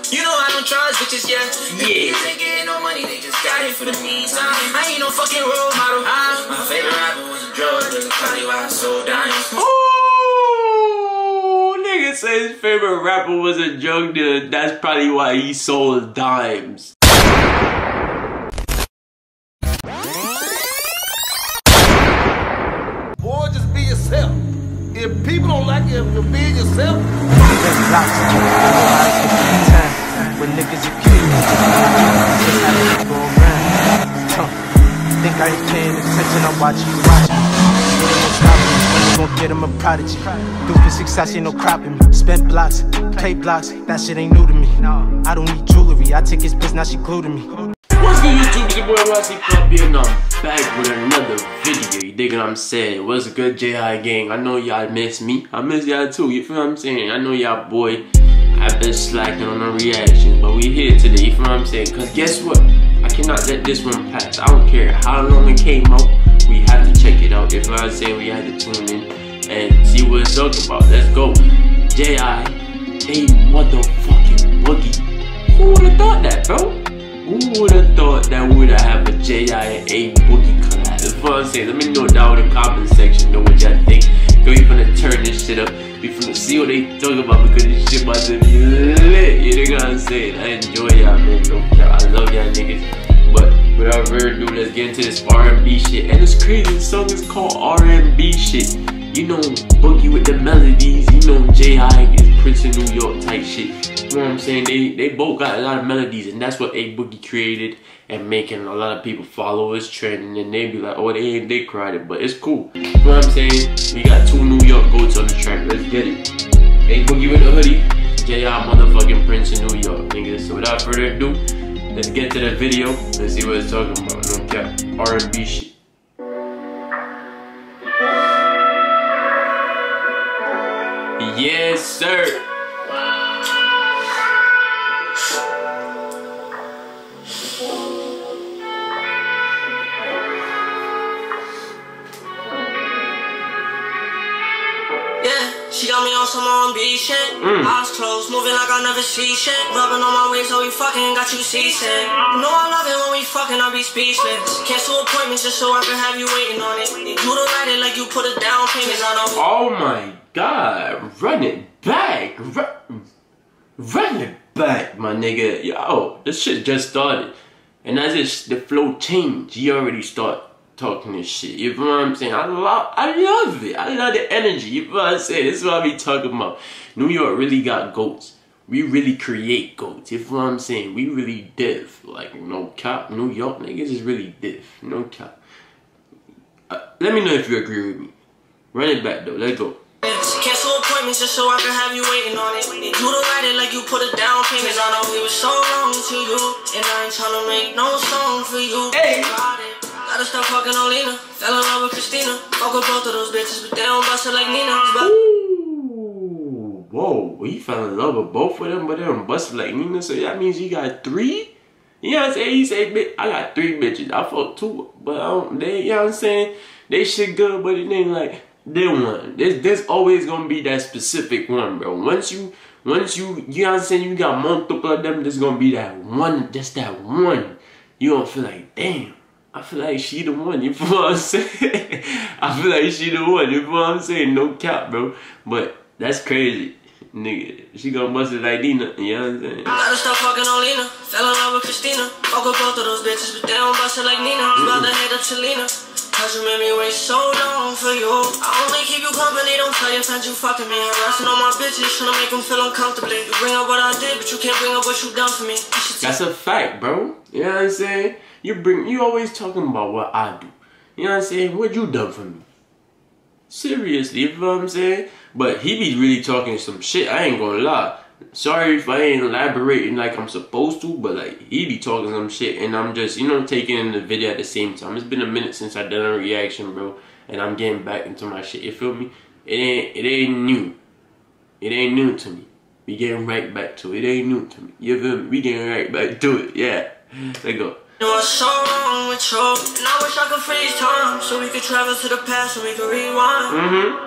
You know I don't trust bitches, yeah. Yeah. They getting no money, they just got it for the meantime. I ain't no fucking role model. My favorite rapper was a drug dealer, probably why I sold dimes. Oh, nigga said his favorite rapper was a drug dealer. That's probably why he sold dimes. Boy, just be yourself. If people don't like you, if be yourself. When niggas are kidding, just have to go around. Think I ain't paying attention, I'm watching you watch me. Gon' get him a prodigy. Do for success, ain't no cropping me. Spent blocks, play blocks, that shit ain't new to me. I don't need jewelry, I take his biz, now she glued to me. What's good, YouTube? It's your boy Rossi Puppy, and I'm back with another video. You dig what I'm saying? What's good, J.I. gang? I know y'all miss me. I miss y'all too, you feel what I'm saying? I know y'all boy, I've been slacking on the reactions, but we here today, you feel what I'm saying? Cause guess what? I cannot let this one pass. I don't care how long it came out, we have to check it out. You feel what I'm saying? We have to tune in and see what it's talking about. Let's go. J.I. a motherfucking boogie. Who would've thought that, bro? Who would've thought that we would have a J.I. and a boogie collab? That's what I'm saying. Let me know down in the comment section, know what y'all think. Cause we finna turn this shit up. We finna see what they talk about because this shit about to be lit. You know what I'm saying? I enjoy y'all, man. No cap. I love y'all niggas. But without further ado, let's get into this R&B shit. And it's crazy, the song is called R&B shit. You know, Boogie with the melodies. You know, J.I. is Prince of New York type shit. You know what I'm saying? They both got a lot of melodies, and that's what A Boogie created and making a lot of people follow his trend. And then they be like, oh, they cried it, but it's cool. You know what I'm saying? We got two New York goats on the track. Let's get it. A Boogie with the hoodie, J.I. motherfucking Prince of New York, niggas. So without further ado, let's get to the video. Let's see what it's talking about. No cap. R&B shit. Yes, sir. She got me on some R&B shit. Eyes closed, moving like I never see shit. Rubbing on my waist, so we fucking got you seasick. You know I love it when we fucking, I be speechless. Cancel appointments just so I can have you waiting on it. You don't write it like you put a down payment on it. Oh my god, run it back. Run it back, my nigga. Yo, this shit just started. And as the flow changed, you already start talking this shit. You know what I'm saying? I love it. I love the energy. You know what I'm saying? This is what I be talking about. New York really got goats. We really create goats. You know what I'm saying? We really diff. Like, no cap. New York niggas is really diff. No cap. Let me know if you agree with me. Run it back though. Let's go. Cancel appointments just so I can have you waiting on it. You don't write it like you put a down payment. I know we were so wrong to you, and I ain't trying to make no song for you. Hey. Gotta stop fucking on Lena. Fell in love with Christina. Fuck with both of those bitches, but they don't bust it like Nina. Ooh, whoa, he fell in love with both of them, but they don't bust it like Nina. So that means you got three? You know what I'm saying? He said, I got three bitches. I fucked two, but they, you know what I'm saying? They shit good, but it ain't like they one. There's always gonna be that specific one, bro. Once you know what I'm saying, you got multiple of them, there's gonna be that one, just that one. You gonna feel like, damn. I feel like she the one, you feel what I'm saying? I feel like she the one, you feel what I'm saying? No cap, bro. But that's crazy. Nigga, she gonna bust it like Nina, you know what I'm saying? Gotta stop fucking on Lena. Fell in love with Christina. Fuck with both of those bitches, but they don't bust it like Nina. About to head up to Lena. Cause you made me wait so long for you. I only keep you company, don't tell your friends you fucking me. Harassing on my bitches, trying to make them feel uncomfortably. You bring up what I did, but you can't bring up what you done for me. That's a fact, bro. You know what I'm saying? You always talking about what I do. You know what I'm saying? What you done for me? Seriously, you know what I'm saying? But he be really talking some shit, I ain't gonna lie. Sorry if I ain't elaborating like I'm supposed to, but like he be talking some shit and I'm just, you know, taking in the video at the same time. It's been a minute since I done a reaction, bro, and I'm getting back into my shit, you feel me? It ain't new. It ain't new to me. We getting right back to it. It ain't new to me. You feel me? We getting right back to it. Yeah. Let's go. You know what's so wrong with you, and I wish I could freeze time so we could travel to the past and we could rewind.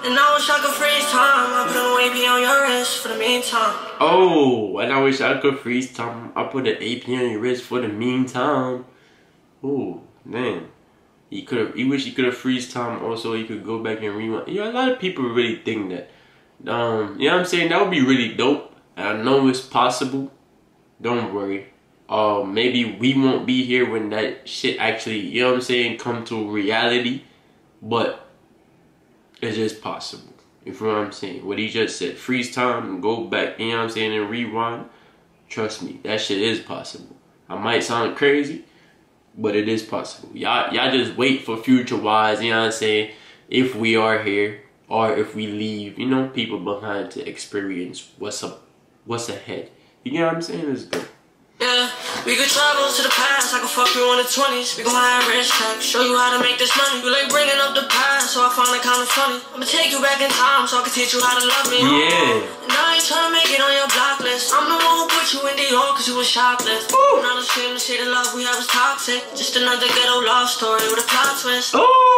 And I wish I could freeze time. I put an AP on your wrist for the meantime. Oh, and I wish I could freeze time. I put an AP on your wrist for the meantime. Oh, man. He wish he could have freeze time. Also, he could go back and rewind. Yeah, a lot of people really think that. You know what I'm saying? That would be really dope. And I know it's possible. Don't worry. Maybe we won't be here when that shit actually, you know what I'm saying, come to reality. But it's just possible. You feel what I'm saying? What he just said, freeze time and go back, you know what I'm saying, and rewind. Trust me, that shit is possible. I might sound crazy, but it is possible. Y'all just wait for future wise, you know what I'm saying, if we are here or if we leave, you know, people behind to experience what's up, what's ahead. You know what I'm saying? It's good. Yeah, we could travel to the past. I could fuck you in the 20s. We gon' high risk track. Show you how to make this money. You like bringing up the past, so I find it kinda funny. I'ma take you back in time so I can teach you how to love me. Yeah. And I ain't tryna make it on your block list. I'm the one who put you in Dior cause you was shopless. I'm not ashamed to say the love we have is toxic. Just another ghetto love story with a plot twist.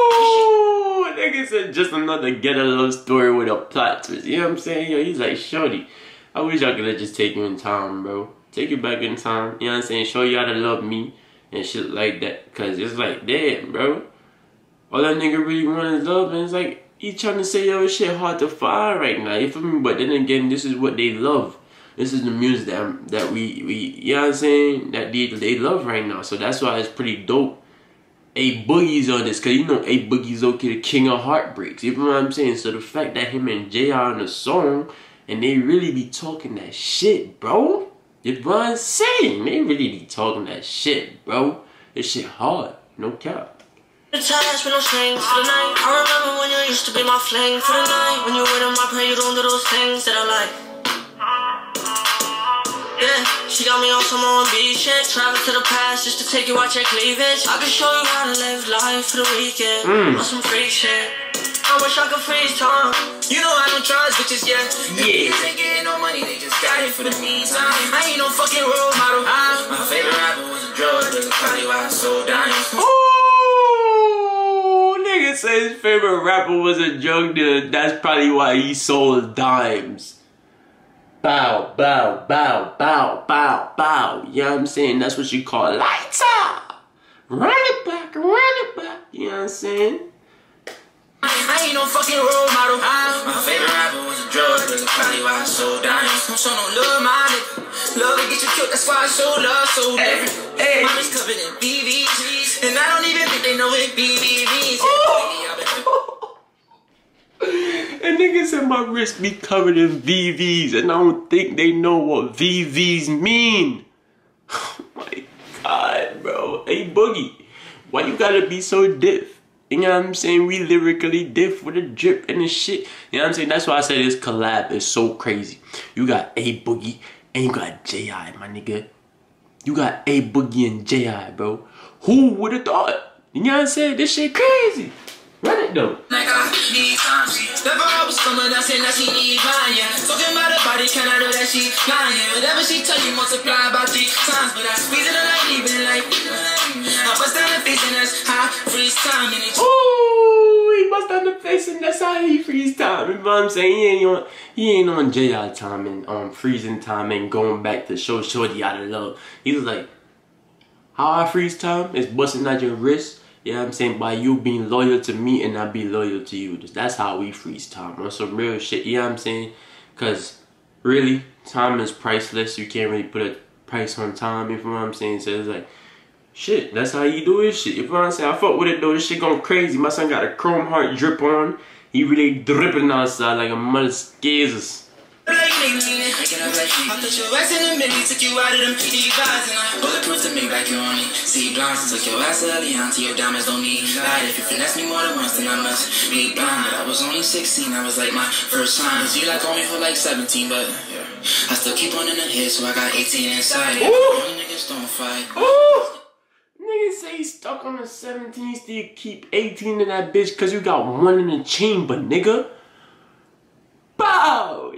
Oh, nigga said just another ghetto love story with a plot twist. You know what I'm saying? Yo, he's like, shorty, I wish I could have just take you in time, bro. Take you back in time, you know what I'm saying? Show you how to love me and shit like that. Cause it's like, damn, bro. All that nigga really want is love, and it's like, he trying to say, yo, this shit hard to find right now, you feel me? But then again, this is what they love. This is the music that we you know what I'm saying? That they love right now. So that's why it's pretty dope. A Boogie's on this, cause you know A Boogie's okay, the king of heartbreaks. You know what I'm saying? So the fact that him and Jay are on the song, and they really be talking that shit, bro. You know what I'm saying? They really be talking that shit, bro. This shit hard, no cap. The ties with no strings for the night. I remember when you used to be my fling for the night. When you were in my pain, you don't do those things that I like. Yeah, she got me on some R&B shit. Travel to the past just to take you out your cleavage. I can show you how to live life for the weekend. On some free shit. I wish I could freeze time. You know I don't trust bitches yet. Yeah. They getting no money, they just got it for the meantime. I ain't no fucking role model. My favorite rapper was a drug dealer, probably why I sold dimes. Ooh, nigga said his favorite rapper was a drug dealer. That's probably why he sold dimes. Bow, bow, bow, bow, bow, bow. You know what I'm saying? That's what you call lights up. Run it back, run it back. You know what I'm saying? I ain't no fucking role model. My favorite rapper was a drug dealer, probably why I sold dimes. Don't show no love, my nigga. Love to get you killed, that's why I show love so different. Hey. Mommy's covered in BBGs, and I don't even think they know it BBGs. And nigga said my wrist be covered in VVs, and I don't think they know what VVs mean. Oh my god, bro. Hey Boogie, why you gotta be so diff? You know what I'm saying? We lyrically diff with a drip and the shit. You know what I'm saying? That's why I said this collab is so crazy. You got A Boogie and you got J.I., my nigga. You got A Boogie and J.I., bro. Who would have thought? You know what I'm saying? This shit crazy. Run it though. Like I need time. Never always coming down saying that she need mine, yeah. Talking about her body, can I know that she lying? Whatever she tell you, multiply about 3 times. But I squeeze it and I leave it like I bust down the face and that's how freeze time. And it's ooh, he bust down the face and that's how he freeze time. You know what I'm saying? He ain't on J.I. time and freezing time and going back to show shorty out of love. He was like, how I freeze time is busting out your wrist. You know what I'm saying? By you being loyal to me and I be loyal to you. That's how we freeze time. On some real shit. You know what I'm saying? Because really, time is priceless. You can't really put a price on time. You know what I'm saying? So it's like, shit, that's how you do his shit. You know what I'm saying? I fuck with it though. This shit going crazy. My son got a chrome heart drip on. He really dripping outside like a mother scares. I put your ass in the middle, took you out of them PD vibes, and I bulletproof to make back your only see blinds. Took your ass early on to your diamonds, don't need light. If you finesse me more than once, then I must be blind. But I was only 16, I was like my first time. Cause you like on me for like 17, but yeah, I still keep on in the head, so I got 18 inside. Only niggas don't fight. Ooh. Niggas say he's stuck on the 17, still keep 18 in that bitch cause you got one in the chamber, nigga. Bow!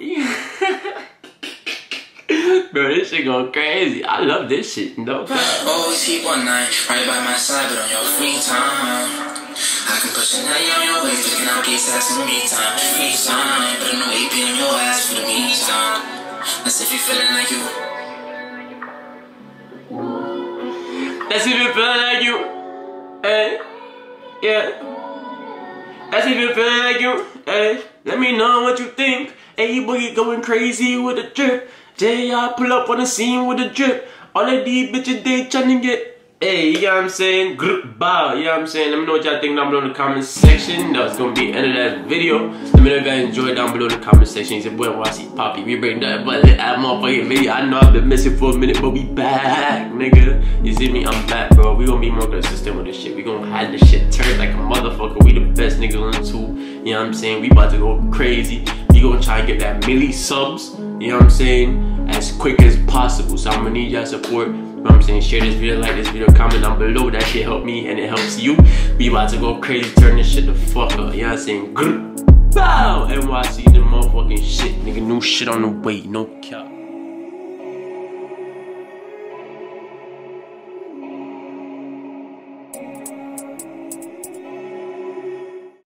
Bro, this shit going crazy. I love this shit, no cap. Always keep one night right by my side, but on your free time I can put Chanel on your waist, picking out gates, that's some me time. Free time, put no AP in your ass for the meantime. That's if you feeling like you. That's if you feeling like you. Hey, yeah. That's if you feeling like you. Hey, let me know what you think. Hey, boogie going crazy with a drip. J.I. pull up on the scene with a drip. All of these bitches, they tryna get. Hey, you know what I'm saying? Group bow, you know what I'm saying? Let me know what y'all think down below in the comment section. That was gonna be the end of that video. Let me know if y'all enjoyed down below in the comment section. It's your boy YC Poppy. We bring that but that motherfucking video. I know I've been missing for a minute, but we back, nigga. You see me? I'm back, bro. We gonna be more consistent with this shit. We gonna have this shit turned like a motherfucker. We the best niggas on the tube. You know what I'm saying? We about to go crazy. We gonna try and get that milli subs. You know what I'm saying? As quick as possible. So I'm gonna need y'all support. You know what I'm saying? Share this video, like this video, comment down below. That shit help me and it helps you. We about to go crazy, turn this shit the fuck up. You know what I'm saying? Bow! NYC, the motherfucking shit. Nigga, new shit on the way. No cap.